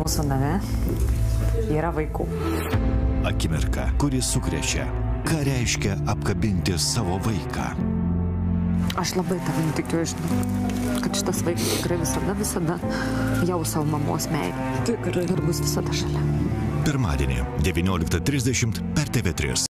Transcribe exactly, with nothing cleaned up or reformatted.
Mūsų name yra vaikų. Akimirka, kuri sukrečia. Ką reiškia apkabinti savo vaiką? Aš labai tavim tikiu, žinau, kad šitas vaikas tikrai visada, visada jau savo mamos meilę. Tikrai ir bus visada šalia. Pirmadienį devynioliktą trisdešimt per T V trys.